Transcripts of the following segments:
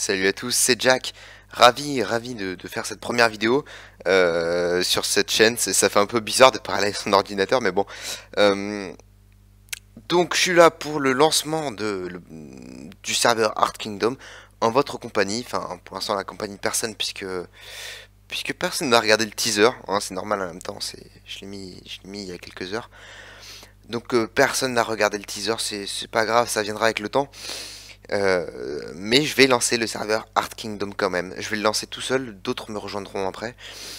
Salut à tous, c'est Jack. Ravi de faire cette première vidéo sur cette chaîne. Ça fait un peu bizarre de parler avec son ordinateur, mais bon. Euh, donc, je suis là pour le lancement du serveur Art Kingdom en votre compagnie. Enfin, pour l'instant, la compagnie de personne, puisque personne n'a regardé le teaser. Hein, c'est normal en même temps. Je l'ai mis il y a quelques heures. Donc, personne n'a regardé le teaser. C'est pas grave, ça viendra avec le temps. Mais je vais lancer le serveur Art Kingdom quand même. Je vais le lancer tout seul, d'autres me rejoindront après.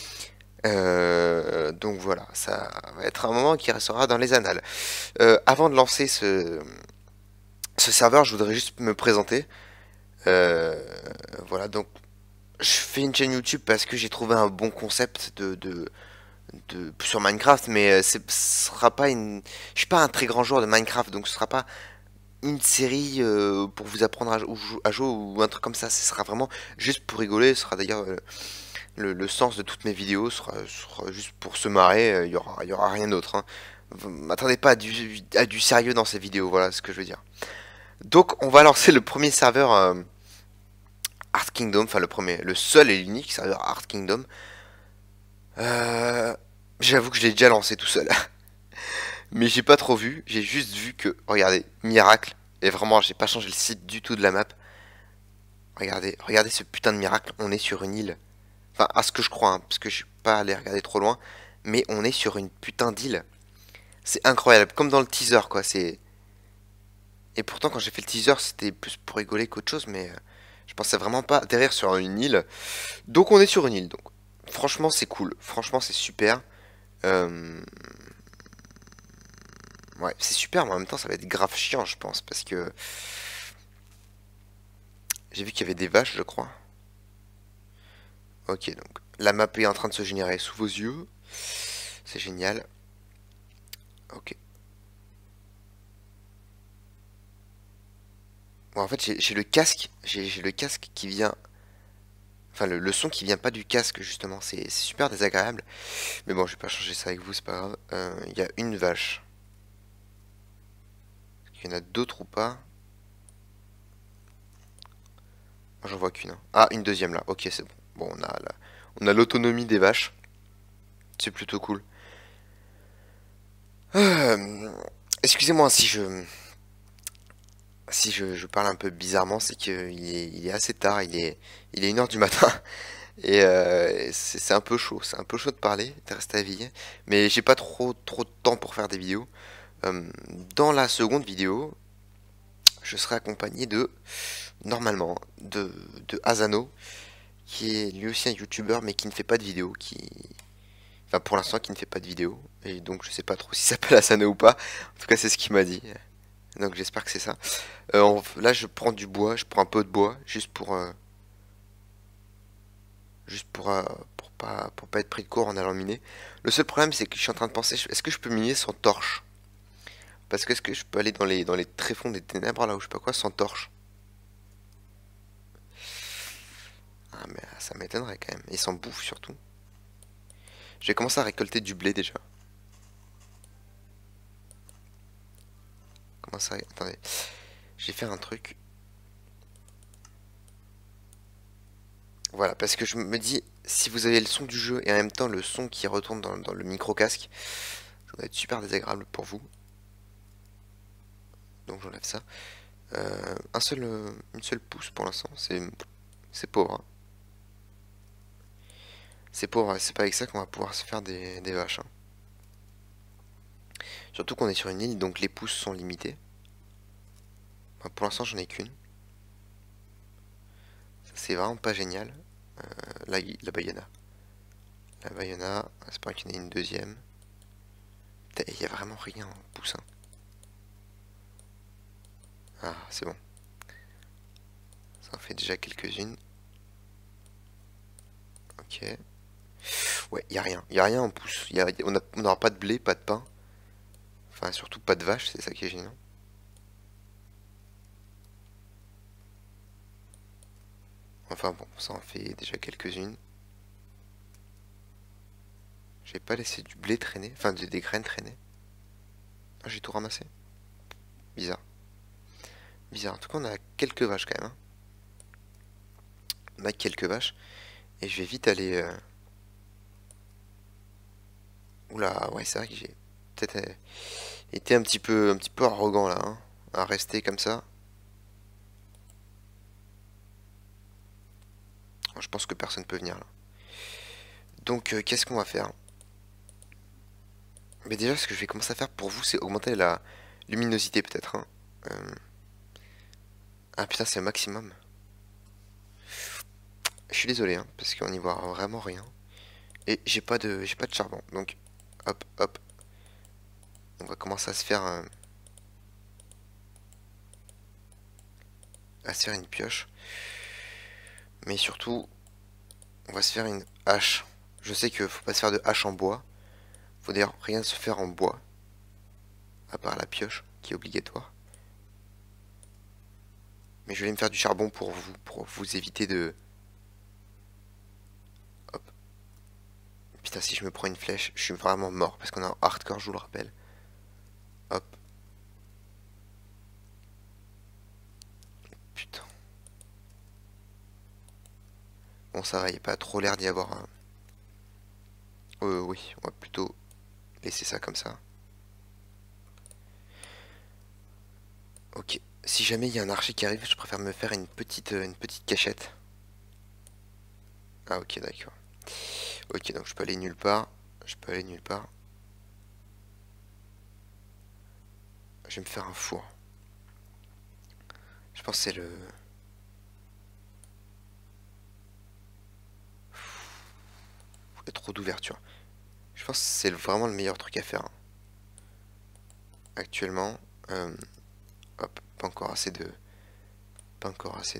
Donc voilà, ça va être un moment qui restera dans les annales. Avant de lancer ce serveur, je voudrais juste me présenter. Euh, voilà, donc je fais une chaîne YouTube parce que j'ai trouvé un bon concept sur Minecraft, mais ce sera pas une. Je suis pas un très grand joueur de Minecraft, donc ce sera pas une série pour vous apprendre à jouer ou un truc comme ça. Ce sera vraiment juste pour rigoler. Ce sera d'ailleurs le sens de toutes mes vidéos sera juste pour se marrer. Il y aura rien d'autre. Hein. Vous m'attendez pas à du sérieux dans ces vidéos. Voilà ce que je veux dire. Donc on va lancer le premier serveur Art Kingdom. Enfin le seul et l'unique serveur Art Kingdom. Euh, J'avoue que je l'ai déjà lancé tout seul. Mais j'ai pas trop vu. J'ai juste vu que, regardez, miracle. Et vraiment, j'ai pas changé le site du tout de la map. Regardez ce putain de miracle, on est sur une île. Enfin, à ce que je crois, hein, parce que je suis pas allé regarder trop loin, mais on est sur une putain d'île. C'est incroyable, comme dans le teaser, quoi. Et pourtant, quand j'ai fait le teaser, c'était plus pour rigoler qu'autre chose, mais je pensais vraiment pas atterrir sur une île. Donc, on est sur une île, donc. Franchement, c'est cool. Franchement, c'est super. Euh, Ouais, c'est super, mais en même temps, ça va être grave chiant, je pense, parce que j'ai vu qu'il y avait des vaches, je crois. Ok, donc la map est en train de se générer sous vos yeux. C'est génial. Ok. Bon, en fait, j'ai le casque. J'ai le casque qui vient. Enfin, le son qui vient pas du casque, justement. C'est super désagréable. Mais bon, je vais pas changer ça avec vous, c'est pas grave. Il y a une vache. Est-ce qu'il y en a d'autres ou pas? J'en vois qu'une. Hein. Ah, une deuxième là. Ok, c'est bon. Bon, on a l'autonomie des vaches. C'est plutôt cool. Euh, Excusez-moi si je parle un peu bizarrement, c'est qu'il est assez tard, il est 1 heure du matin, et c'est un peu chaud, c'est un peu chaud de parler, de rester éveillé, mais j'ai pas trop de temps pour faire des vidéos. Euh, Dans la seconde vidéo, je serai accompagné normalement, de Asano, qui est lui aussi un youtubeur, mais qui ne fait pas de vidéos, enfin pour l'instant qui ne fait pas de vidéos, et donc je sais pas trop s'il s'appelle Asano ou pas, en tout cas c'est ce qu'il m'a dit, donc j'espère que c'est ça. Là, je prends du bois, je prends un peu de bois, juste pour pas être pris de court en allant miner. Le seul problème, c'est que je suis en train de penser, est-ce que je peux miner sans torche? Parce que est-ce que je peux aller dans les tréfonds des ténèbres, là, ou je sais pas quoi, sans torche? Ah, mais ça m'étonnerait quand même. Et sans bouffe, surtout. Je vais commencer à récolter du blé, déjà. Comment ça? Attendez. Je vais faire un truc. Voilà, parce que je me dis, si vous avez le son du jeu et en même temps le son qui retourne dans le micro-casque, ça va être super désagréable pour vous. Donc j'enlève ça. Une seule pousse pour l'instant, c'est pauvre. Hein. C'est pauvre, c'est pas avec ça qu'on va pouvoir se faire des vaches. Hein. Surtout qu'on est sur une île, donc les pousses sont limitées. Enfin, pour l'instant, j'en ai qu'une. Ça, c'est vraiment pas génial. La Bayona. La Bayona, j'espère qu'il y en a une deuxième. Il y a vraiment rien en pousse. Hein. Ah, c'est bon. Ça en fait déjà quelques-unes. Ok. Ouais, il y a rien. Il y a rien en pousse. On n'aura pas de blé, pas de pain. Enfin, surtout pas de vache, c'est ça qui est gênant. Enfin bon, ça en fait déjà quelques-unes. J'ai pas laissé du blé traîner, enfin des graines traîner. Ah, j'ai tout ramassé. Bizarre. Bizarre. En tout cas, on a quelques vaches quand même. Hein. on a quelques vaches. Et je vais vite aller... Oula, ouais, c'est vrai que j'ai peut-être été un petit peu arrogant là, hein, à rester comme ça. Je pense que personne peut venir là. Donc, qu'est-ce qu'on va faire? Mais déjà, ce que je vais commencer à faire pour vous, c'est augmenter la luminosité peut-être, hein. Euh, Ah putain, c'est le maximum. Je suis désolé, hein, parce qu'on n'y voit vraiment rien. Et j'ai pas de charbon. Donc, hop, hop. On va commencer à se faire une pioche. Mais surtout, on va se faire une hache. Je sais qu'il faut pas se faire de hache en bois. Faut d'ailleurs rien se faire en bois. À part la pioche, qui est obligatoire. Mais je vais me faire du charbon pour vous éviter de... Hop. Putain, si je me prends une flèche, je suis vraiment mort. Parce qu'on est en hardcore, je vous le rappelle. Hop. Putain. Bon, ça va, il n'y a pas trop l'air d'y avoir un... Oui, on va plutôt laisser ça comme ça. Ok. Si jamais il y a un archer qui arrive, je préfère me faire une petite cachette. Ah ok, d'accord. Ok, donc je peux aller nulle part. Je peux aller nulle part. Je vais me faire un four. Je pense que c'est le... Il y a trop d'ouverture. Je pense que c'est vraiment le meilleur truc à faire, hein. Actuellement. Hop, pas encore assez de... Pas encore assez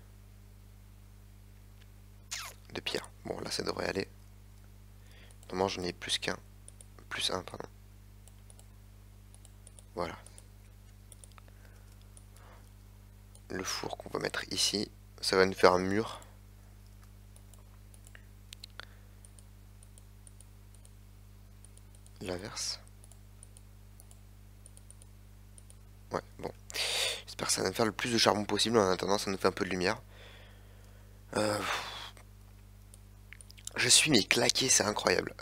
de pierre. Bon, là ça devrait aller. Normalement j'en ai plus qu'un. Plus un, pardon. Voilà. Le four qu'on va mettre ici. Ça va nous faire un mur. L'inverse. Ouais, bon. J'espère que ça va nous faire le plus de charbon possible. En attendant, ça nous fait un peu de lumière. Euh, je suis mais claqué, c'est incroyable.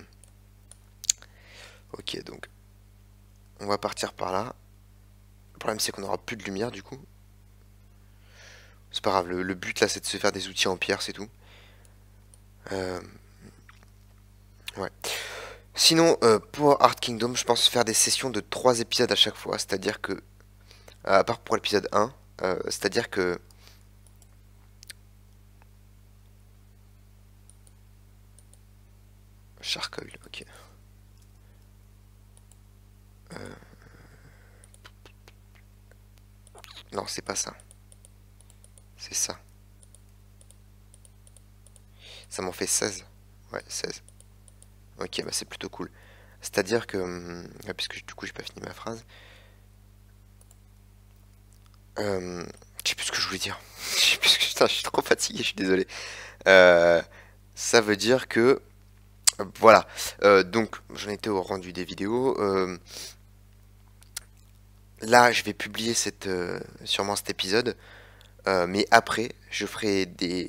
Ok, donc on va partir par là. Le problème c'est qu'on aura plus de lumière du coup. C'est pas grave, le but là c'est de se faire des outils en pierre, c'est tout. Euh, ouais. Sinon, pour Art Kingdom, je pense faire des sessions de 3 épisodes à chaque fois. C'est-à-dire que, à part pour l'épisode 1, c'est-à-dire que... Charcoal, ok. Non, c'est pas ça. C'est ça. Ça m'en fait 16. Ouais, 16. Ok, bah c'est plutôt cool. C'est-à-dire que... puisque du coup j'ai pas fini ma phrase. Euh, je sais plus ce que je voulais dire. Je sais plus ce que... Putain, je suis trop fatigué, je suis désolé. Euh, Ça veut dire que... Voilà. Donc, j'en étais au rendu des vidéos. Là, je vais publier sûrement cet épisode. Mais après, je ferai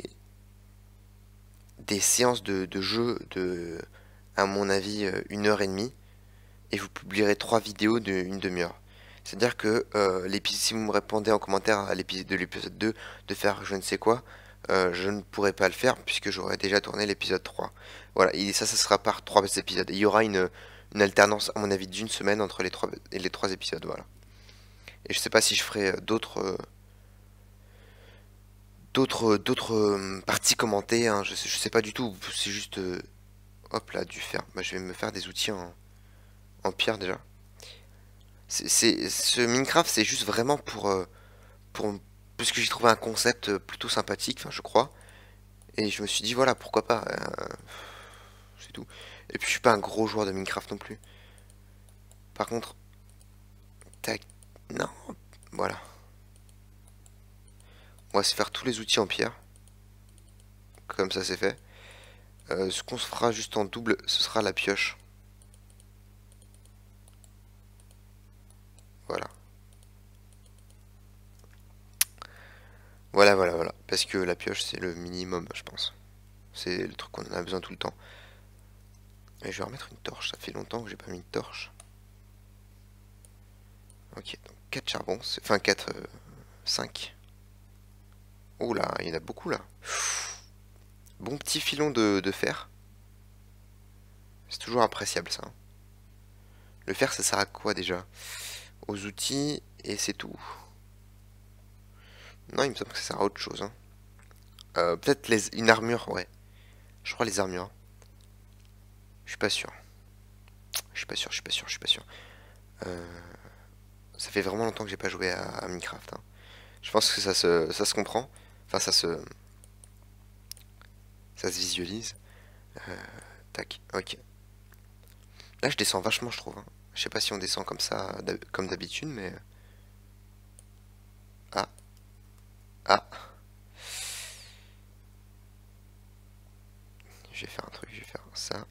des séances de jeu de, à mon avis, 1 heure et demie. Et vous publierez 3 vidéos d'une demi-heure. C'est-à-dire que si vous me répondez en commentaire à l'épisode de l'épisode 2 de faire je ne sais quoi, je ne pourrai pas le faire puisque j'aurai déjà tourné l'épisode 3. Voilà, et ça sera par 3 épisodes. Et il y aura une alternance, à mon avis, d'1 semaine entre les trois épisodes. Voilà. Et je sais pas si je ferai d'autres parties commentées, hein. Je sais pas du tout. C'est juste. Hop là, du fer. Bah, je vais me faire des outils en pierre déjà. Ce Minecraft, c'est juste vraiment pour parce que j'ai trouvé un concept plutôt sympathique, enfin je crois, et je me suis dit voilà pourquoi pas, c'est tout. Et puis je suis pas un gros joueur de Minecraft non plus. Par contre, tac, non, voilà, on va se faire tous les outils en pierre, comme ça c'est fait. Ce qu'on se fera juste en double, ce sera la pioche. Voilà. Voilà, voilà, voilà. Parce que la pioche, c'est le minimum, je pense. C'est le truc qu'on en a besoin tout le temps. Et je vais remettre une torche. Ça fait longtemps que j'ai pas mis de torche. Ok, donc 4 charbons. Enfin, 4... 5. Oh là, il y en a beaucoup là. Bon petit filon de fer. C'est toujours appréciable ça, hein. Le fer, ça sert à quoi déjà? Aux outils, et c'est tout. Non, il me semble que ça sert à autre chose, hein. Peut-être une armure, ouais. Je crois les armures. Je suis pas sûr. Je suis pas sûr, je suis pas sûr, je suis pas sûr. Euh, Ça fait vraiment longtemps que j'ai pas joué à Minecraft, hein. Je pense que ça se comprend. Enfin, ça se visualise. Tac, ok. Là, je descends vachement, je trouve, hein. Je sais pas si on descend comme ça, comme d'habitude, mais... Ah, ah. Je vais faire un truc, je vais faire ça.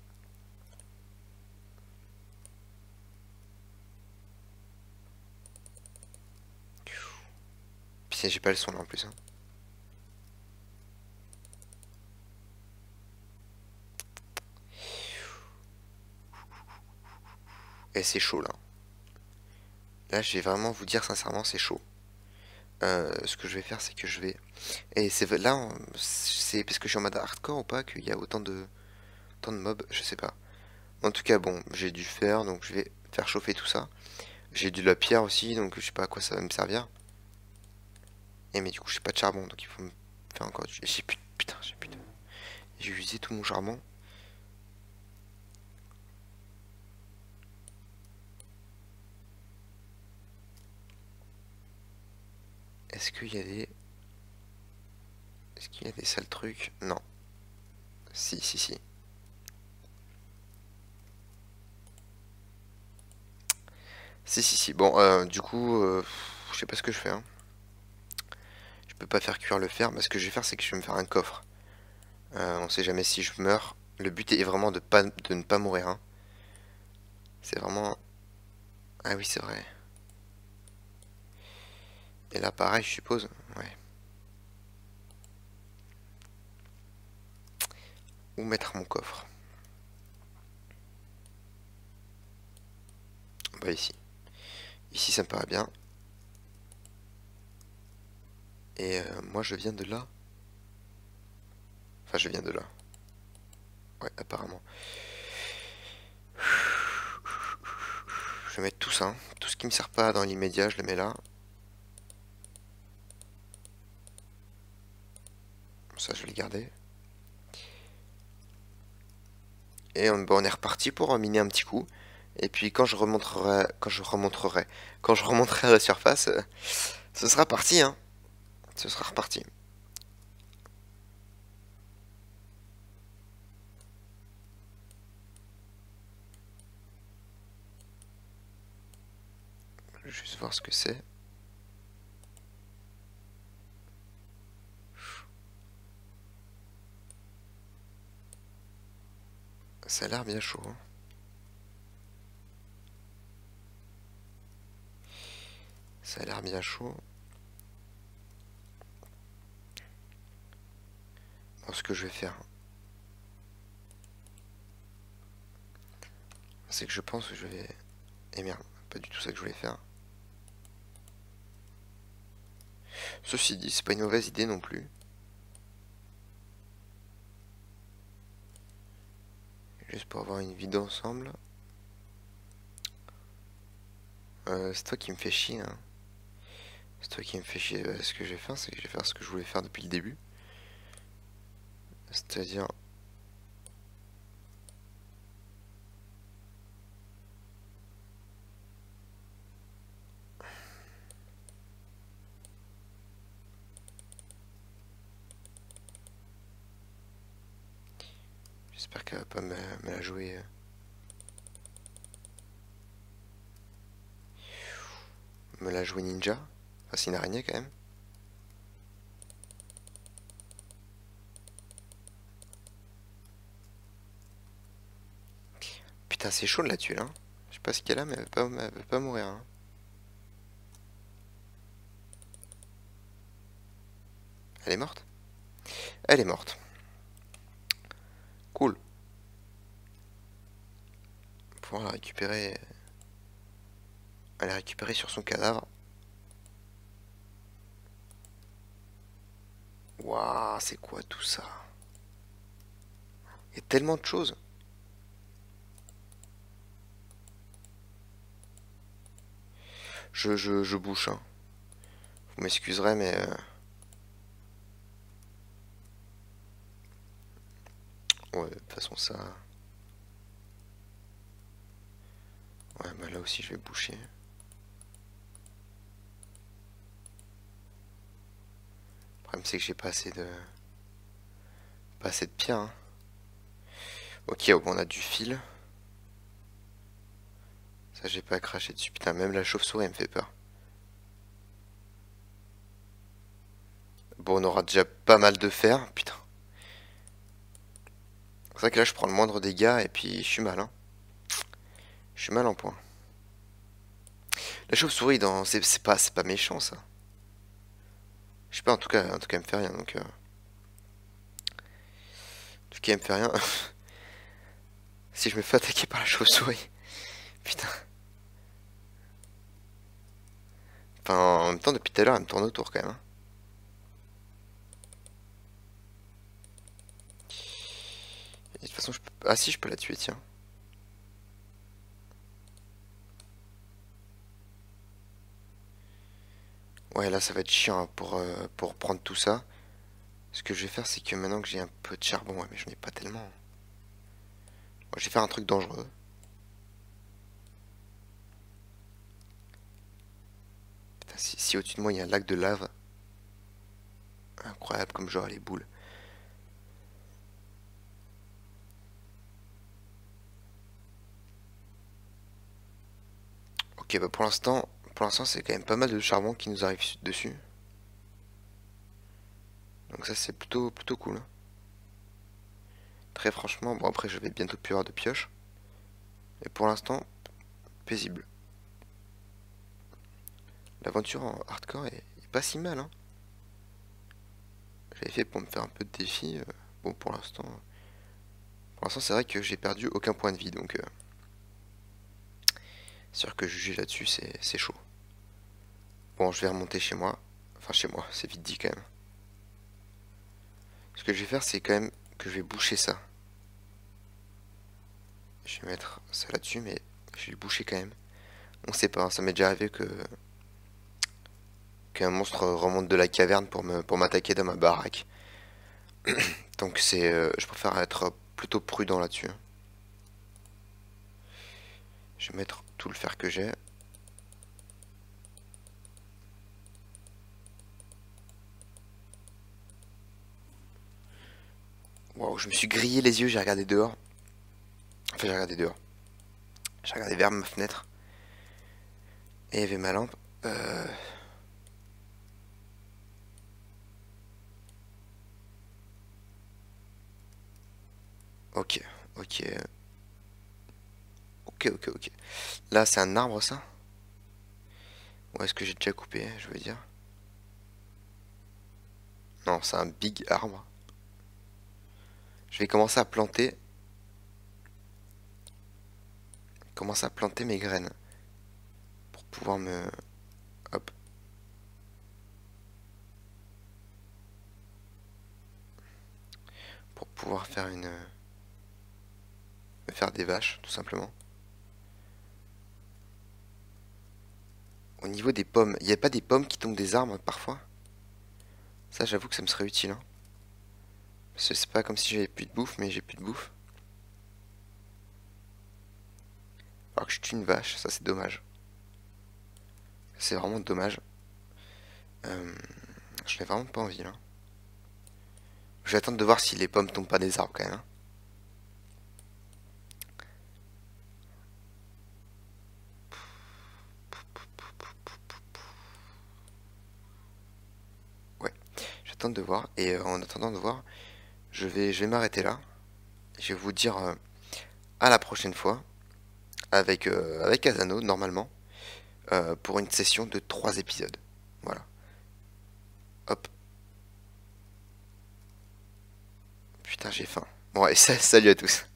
Puis j'ai pas le son là en plus, hein. Et c'est chaud là. Là, je vais vraiment vous dire sincèrement, c'est chaud. Ce que je vais faire, c'est que je vais... Et c'est là, c'est parce que je suis en mode hardcore ou pas qu'il y a autant de mobs, je sais pas. En tout cas, bon, j'ai du fer, donc je vais faire chauffer tout ça. J'ai de la pierre aussi, donc je sais pas à quoi ça va me servir. Et mais du coup, j'ai pas de charbon, donc il faut me faire encore... J'ai plus... Putain, j'ai plus de... J'ai usé tout mon charbon. Est-ce qu'il y a des... Est-ce qu'il y a des sales trucs? Non. Si, si, si. Si, si, si. Bon, du coup, je sais pas ce que je fais, hein. Je peux pas faire cuire le fer. Mais ce que je vais faire, c'est que je vais me faire un coffre. On sait jamais si je meurs. Le but est vraiment de ne pas mourir, hein. C'est vraiment... Ah oui, c'est vrai. Et là, pareil, je suppose. Ouais. Où mettre mon coffre? Bah ici. Ici, ça me paraît bien. Et moi, je viens de là. Enfin, je viens de là. Ouais, apparemment. Je vais mettre tout ça, hein. Tout ce qui me sert pas dans l'immédiat, je le mets là. Ça, je vais le garder. Et bon, on est reparti pour miner un petit coup. Et puis quand je remonterai à la surface, ce sera parti, hein. Ce sera reparti. Je vais juste voir ce que c'est. Ça a l'air bien chaud, hein. Ça a l'air bien chaud. Bon, ce que je vais faire, c'est que je pense que je vais... Eh merde, pas du tout ça que je voulais faire. Ceci dit, c'est pas une mauvaise idée non plus. Juste pour avoir une vidéo ensemble. C'est toi qui me fais chier, hein. C'est toi qui me fais chier. Ce que je vais faire, c'est que je vais faire ce que je voulais faire depuis le début. C'est-à-dire... J'espère qu'elle va pas me la jouer. Me la jouer ninja. Enfin, c'est une araignée quand même. Putain, c'est chaud là-dessus, là. Je sais pas ce qu'elle a, mais elle veut pas mourir, hein. Elle est morte? Elle est morte. Cool. Pouvoir la récupérer. Elle est récupérée sur son cadavre. Waouh, c'est quoi tout ça? Il y a tellement de choses. Je bouche, hein. Vous m'excuserez, mais... ouais, de toute façon, ça... Ouais, bah là aussi, je vais boucher. Le problème, c'est que j'ai pas assez de... Pas assez de pierre, hein. Ok, bon, on a du fil. Ça, j'ai pas à cracher dessus. Putain, même la chauve-souris, elle me fait peur. Bon, on aura déjà pas mal de fer. Putain. C'est vrai que là, je prends le moindre dégât et puis je suis mal, hein. Je suis mal en point. La chauve-souris, dans... c'est pas méchant, ça. Je sais pas, en tout cas, elle me fait rien, donc... En tout cas, elle me fait rien. Si je me fais attaquer par la chauve-souris. Putain. Enfin, en même temps, depuis tout à l'heure, elle me tourne autour, quand même, hein. Et de toute façon, je peux... Ah si, je peux la tuer, tiens. Ouais, là, ça va être chiant hein, pour prendre tout ça. Ce que je vais faire, c'est que maintenant que j'ai un peu de charbon, ouais, mais je n'ai pas tellement. Bon, je vais faire un truc dangereux. Putain, si au-dessus de moi, il y a un lac de lave. Incroyable comme j'aurai les boules. Ok, bah pour l'instant, c'est quand même pas mal de charbon qui nous arrive dessus. Donc ça, c'est plutôt cool, hein. Très franchement, bon après, je vais bientôt plus avoir de pioche. Et pour l'instant, paisible. L'aventure en hardcore est pas si mal, hein. J'avais fait pour me faire un peu de défi. Bon, pour l'instant, c'est vrai que j'ai perdu aucun point de vie, donc c'est sûr que juger là-dessus, c'est chaud. Bon, je vais remonter chez moi. Enfin, chez moi, c'est vite dit quand même. Ce que je vais faire, c'est quand même que je vais boucher ça. Je vais mettre ça là-dessus, mais je vais le boucher quand même. On sait pas, hein, ça m'est déjà arrivé que qu'un monstre remonte de la caverne pour m'attaquer dans ma baraque. Donc je préfère être plutôt prudent là-dessus, hein. Je vais mettre tout le fer que j'ai. Waouh, je me suis grillé les yeux, j'ai regardé dehors. Enfin, j'ai regardé dehors. J'ai regardé vers ma fenêtre. Et il y avait ma lampe. Ok, ok. Ok. Là, c'est un arbre, ça? Ou est-ce que j'ai déjà coupé, je veux dire? Non, c'est un big arbre. Je vais commencer à planter. Commencer à planter mes graines. Pour pouvoir me... Hop. Pour pouvoir faire une... Me faire des vaches, tout simplement. Au niveau des pommes, il n'y a pas des pommes qui tombent des arbres, parfois? Ça, j'avoue que ça me serait utile, hein. Parce que c'est pas comme si j'avais plus de bouffe, mais j'ai plus de bouffe. Alors que je tue une vache, ça c'est dommage. C'est vraiment dommage. Euh, je n'ai vraiment pas envie là. Je vais attendre de voir si les pommes tombent pas des arbres quand même, hein. Ouais, j'attends de voir. Et en attendant de voir, je vais m'arrêter là. Je vais vous dire à la prochaine fois avec Asano normalement pour une session de 3 épisodes. Voilà. Hop. putain, j'ai faim. Bon, et salut à tous.